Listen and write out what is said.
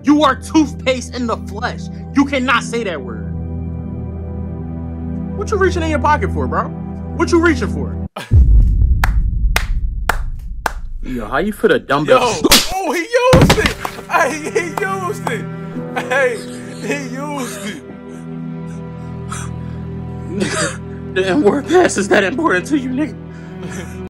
You are toothpaste in the flesh. You cannot say that word. What you reaching in your pocket for, bro? What you reaching for? Yo, how you fit a dumbbell? Yo, oh, he used it. Hey, he used it. Hey, he used it. The N-word pass is that important to you, nigga?